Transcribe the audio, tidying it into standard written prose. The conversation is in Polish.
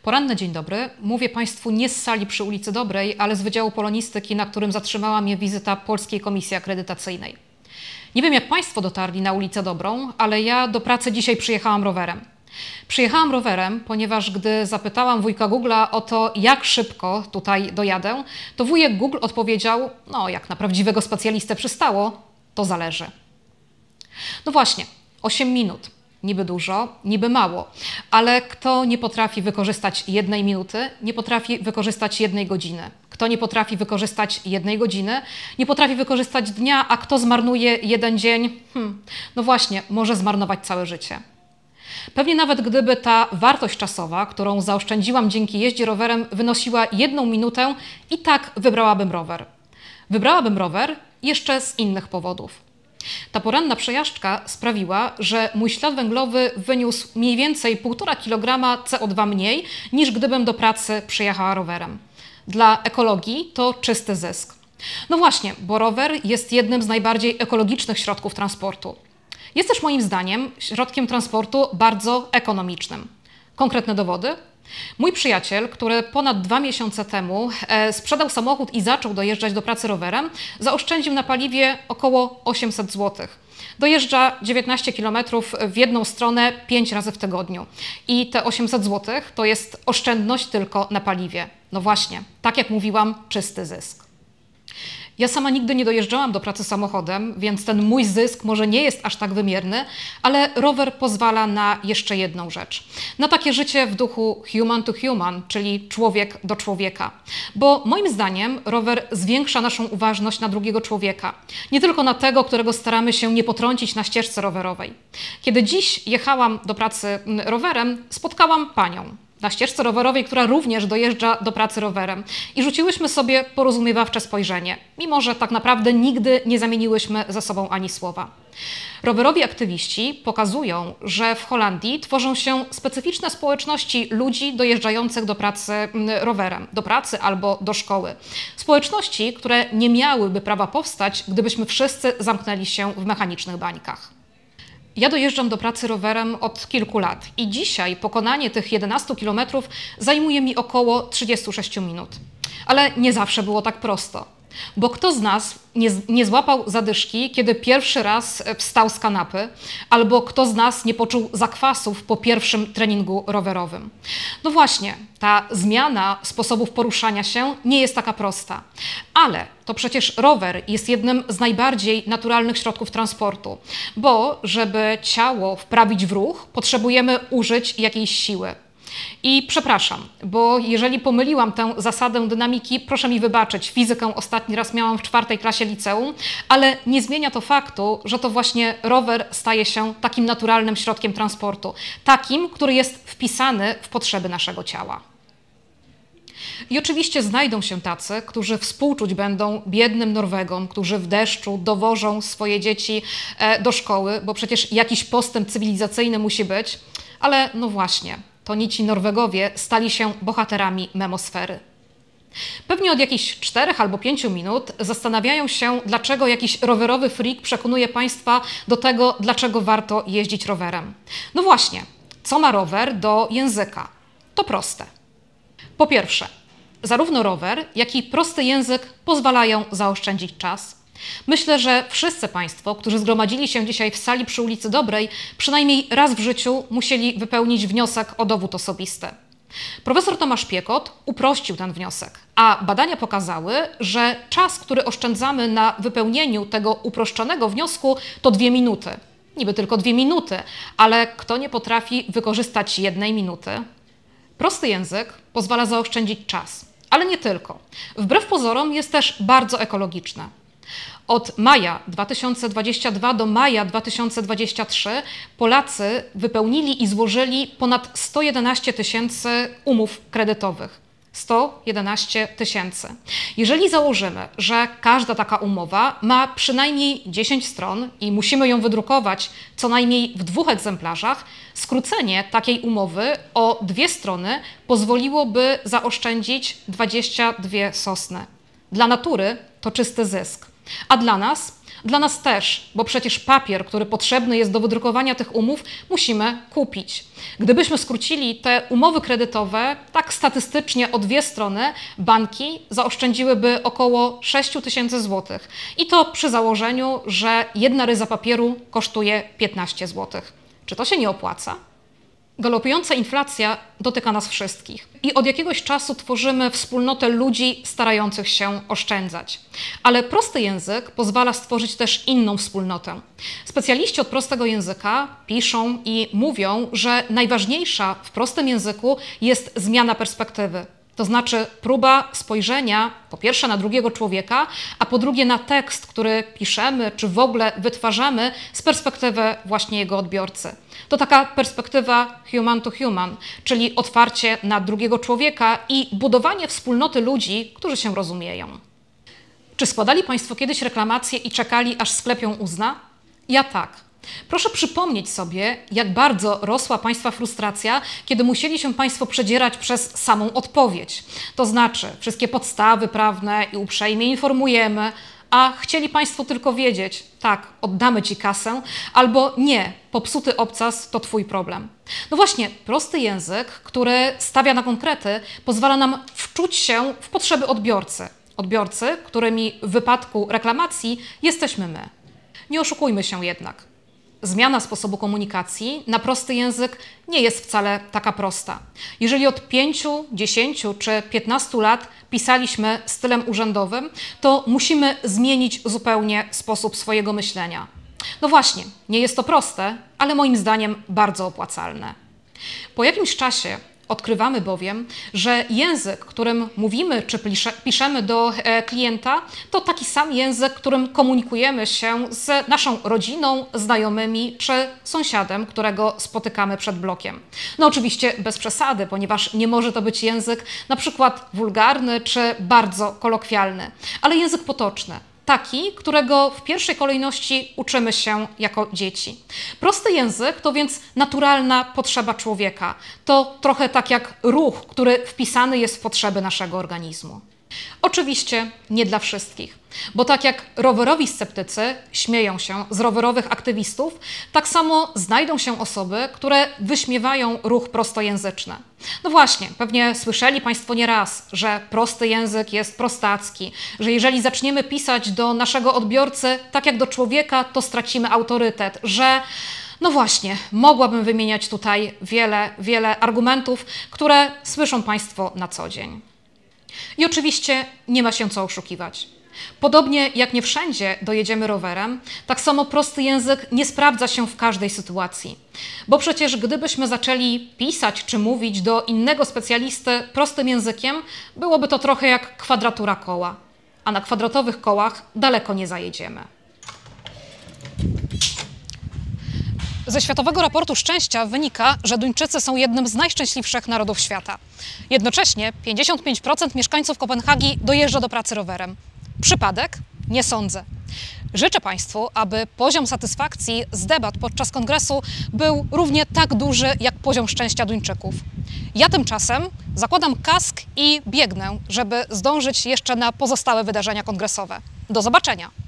Poranny dzień dobry. Mówię Państwu nie z sali przy ulicy Dobrej, ale z Wydziału Polonistyki, na którym zatrzymała mnie wizyta Polskiej Komisji Akredytacyjnej. Nie wiem, jak Państwo dotarli na ulicę Dobrą, ale ja do pracy dzisiaj przyjechałam rowerem. Przyjechałam rowerem, ponieważ gdy zapytałam wujka Google'a o to, jak szybko tutaj dojadę, to wujek Google odpowiedział, no jak na prawdziwego specjalistę przystało, to zależy. No właśnie, 8 minut. Niby dużo, niby mało, ale kto nie potrafi wykorzystać 1 minuty, nie potrafi wykorzystać 1 godziny. Kto nie potrafi wykorzystać 1 godziny, nie potrafi wykorzystać dnia, a kto zmarnuje 1 dzień, no właśnie, może zmarnować całe życie. Pewnie nawet gdyby ta wartość czasowa, którą zaoszczędziłam dzięki jeździe rowerem, wynosiła 1 minutę, i tak wybrałabym rower. Wybrałabym rower jeszcze z innych powodów. Ta poranna przejażdżka sprawiła, że mój ślad węglowy wyniósł mniej więcej 1,5 kg CO2 mniej, niż gdybym do pracy przyjechała rowerem. Dla ekologii to czysty zysk. No właśnie, bo rower jest jednym z najbardziej ekologicznych środków transportu. Jest też moim zdaniem środkiem transportu bardzo ekonomicznym. Konkretne dowody? Mój przyjaciel, który ponad 2 miesiące temu sprzedał samochód i zaczął dojeżdżać do pracy rowerem, zaoszczędził na paliwie około 800 zł. Dojeżdża 19 km w jedną stronę 5 razy w tygodniu. I te 800 zł to jest oszczędność tylko na paliwie. No właśnie, tak jak mówiłam, czysty zysk. Ja sama nigdy nie dojeżdżałam do pracy samochodem, więc ten mój zysk może nie jest aż tak wymierny, ale rower pozwala na jeszcze jedną rzecz. Na takie życie w duchu human to human, czyli człowiek do człowieka. Bo moim zdaniem rower zwiększa naszą uważność na drugiego człowieka. Nie tylko na tego, którego staramy się nie potrącić na ścieżce rowerowej. Kiedy dziś jechałam do pracy rowerem, spotkałam panią na ścieżce rowerowej, która również dojeżdża do pracy rowerem. I rzuciłyśmy sobie porozumiewawcze spojrzenie, mimo że tak naprawdę nigdy nie zamieniłyśmy ze sobą ani słowa. Rowerowi aktywiści pokazują, że w Holandii tworzą się specyficzne społeczności ludzi dojeżdżających do pracy rowerem, do pracy albo do szkoły. Społeczności, które nie miałyby prawa powstać, gdybyśmy wszyscy zamknęli się w mechanicznych bańkach. Ja dojeżdżam do pracy rowerem od kilku lat i dzisiaj pokonanie tych 11 km zajmuje mi około 36 minut. Ale nie zawsze było tak prosto, bo kto z nas nie złapał zadyszki, kiedy pierwszy raz wstał z kanapy, albo kto z nas nie poczuł zakwasów po pierwszym treningu rowerowym. No właśnie, ta zmiana sposobów poruszania się nie jest taka prosta, ale to przecież rower jest jednym z najbardziej naturalnych środków transportu, bo żeby ciało wprawić w ruch, potrzebujemy użyć jakiejś siły. I przepraszam, bo jeżeli pomyliłam tę zasadę dynamiki, proszę mi wybaczyć, fizykę ostatni raz miałam w 4. klasie liceum, ale nie zmienia to faktu, że to właśnie rower staje się takim naturalnym środkiem transportu, takim, który jest wpisany w potrzeby naszego ciała. I oczywiście znajdą się tacy, którzy współczuć będą biednym Norwegom, którzy w deszczu dowożą swoje dzieci do szkoły, bo przecież jakiś postęp cywilizacyjny musi być, ale no właśnie, to nie ci Norwegowie stali się bohaterami memosfery. Pewnie od jakichś 4 albo 5 minut zastanawiają się, dlaczego jakiś rowerowy freak przekonuje Państwa do tego, dlaczego warto jeździć rowerem. No właśnie, co ma rower do języka? To proste. Po pierwsze, zarówno rower, jak i prosty język pozwalają zaoszczędzić czas. Myślę, że wszyscy Państwo, którzy zgromadzili się dzisiaj w sali przy ulicy Dobrej, przynajmniej raz w życiu musieli wypełnić wniosek o dowód osobisty. Profesor Tomasz Piekot uprościł ten wniosek, a badania pokazały, że czas, który oszczędzamy na wypełnieniu tego uproszczonego wniosku, to 2 minuty. Niby tylko 2 minuty, ale kto nie potrafi wykorzystać 1 minuty? Prosty język pozwala zaoszczędzić czas, ale nie tylko. Wbrew pozorom jest też bardzo ekologiczny. Od maja 2022 do maja 2023 Polacy wypełnili i złożyli ponad 111 000 umów kredytowych. 111 000. Jeżeli założymy, że każda taka umowa ma przynajmniej 10 stron i musimy ją wydrukować co najmniej w 2 egzemplarzach, skrócenie takiej umowy o 2 strony pozwoliłoby zaoszczędzić 22 sosny. Dla natury to czysty zysk. A dla nas Dla nas też, bo przecież papier, który potrzebny jest do wydrukowania tych umów, musimy kupić. Gdybyśmy skrócili te umowy kredytowe, tak statystycznie o 2 strony, banki zaoszczędziłyby około 6 000 złotych. I to przy założeniu, że jedna ryza papieru kosztuje 15 zł. Czy to się nie opłaca? Galopująca inflacja dotyka nas wszystkich i od jakiegoś czasu tworzymy wspólnotę ludzi starających się oszczędzać. Ale prosty język pozwala stworzyć też inną wspólnotę. Specjaliści od prostego języka piszą i mówią, że najważniejsza w prostym języku jest zmiana perspektywy. To znaczy próba spojrzenia po pierwsze na drugiego człowieka, a po drugie na tekst, który piszemy czy w ogóle wytwarzamy z perspektywy właśnie jego odbiorcy. To taka perspektywa human to human, czyli otwarcie na drugiego człowieka i budowanie wspólnoty ludzi, którzy się rozumieją. Czy składali Państwo kiedyś reklamację i czekali, aż sklep ją uzna? Ja tak. Proszę przypomnieć sobie, jak bardzo rosła Państwa frustracja, kiedy musieli się Państwo przedzierać przez samą odpowiedź. To znaczy wszystkie podstawy prawne i uprzejmie informujemy, a chcieli Państwo tylko wiedzieć, tak, oddamy Ci kasę, albo nie, popsuty obcas to Twój problem. No właśnie, prosty język, który stawia na konkrety, pozwala nam wczuć się w potrzeby odbiorcy. Odbiorcy, którymi w wypadku reklamacji jesteśmy my. Nie oszukujmy się jednak. Zmiana sposobu komunikacji na prosty język nie jest wcale taka prosta. Jeżeli od 5, 10 czy 15 lat pisaliśmy stylem urzędowym, to musimy zmienić zupełnie sposób swojego myślenia. No właśnie, nie jest to proste, ale moim zdaniem bardzo opłacalne. Po jakimś czasie odkrywamy bowiem, że język, którym mówimy czy piszemy do klienta, to taki sam język, którym komunikujemy się z naszą rodziną, znajomymi czy sąsiadem, którego spotykamy przed blokiem. No oczywiście bez przesady, ponieważ nie może to być język na przykład wulgarny czy bardzo kolokwialny, ale język potoczny. Taki, którego w pierwszej kolejności uczymy się jako dzieci. Prosty język to więc naturalna potrzeba człowieka. To trochę tak jak ruch, który wpisany jest w potrzeby naszego organizmu. Oczywiście nie dla wszystkich, bo tak jak rowerowi sceptycy śmieją się z rowerowych aktywistów, tak samo znajdą się osoby, które wyśmiewają ruch prostojęzyczny. No właśnie, pewnie słyszeli Państwo nieraz, że prosty język jest prostacki, że jeżeli zaczniemy pisać do naszego odbiorcy tak jak do człowieka, to stracimy autorytet, że no właśnie, mogłabym wymieniać tutaj wiele argumentów, które słyszą Państwo na co dzień. I oczywiście nie ma się co oszukiwać. Podobnie jak nie wszędzie dojedziemy rowerem, tak samo prosty język nie sprawdza się w każdej sytuacji. Bo przecież gdybyśmy zaczęli pisać czy mówić do innego specjalisty prostym językiem, byłoby to trochę jak kwadratura koła, a na kwadratowych kołach daleko nie zajedziemy. Ze Światowego Raportu Szczęścia wynika, że Duńczycy są jednym z najszczęśliwszych narodów świata. Jednocześnie 55% mieszkańców Kopenhagi dojeżdża do pracy rowerem. Przypadek? Nie sądzę. Życzę Państwu, aby poziom satysfakcji z debat podczas kongresu był równie tak duży jak poziom szczęścia Duńczyków. Ja tymczasem zakładam kask i biegnę, żeby zdążyć jeszcze na pozostałe wydarzenia kongresowe. Do zobaczenia!